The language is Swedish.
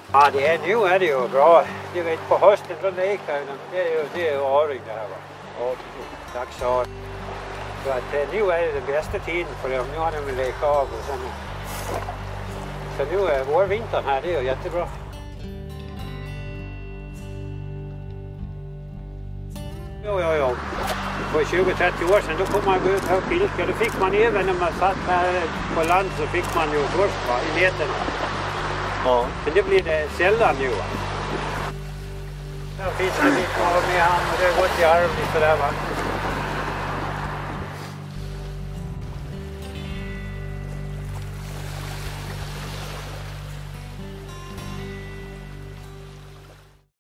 Ja, nu är det ju bra. Du vet, på hösten då lekar det är ju öring det här va. Och dagsar. Så att nu är det den bästa tiden för dem. Nu har de lekat av och sen. Så nu är vår vintern här, det är ju jättebra. Jo. För 20-30 år sedan då kom man gå ut och fiska. Då fick man även när man satt här på land så fick man ju torsk i näten. Ja. Men det blir det sällan nu va. Där finns det lite med han och det har gått i arv lite där va.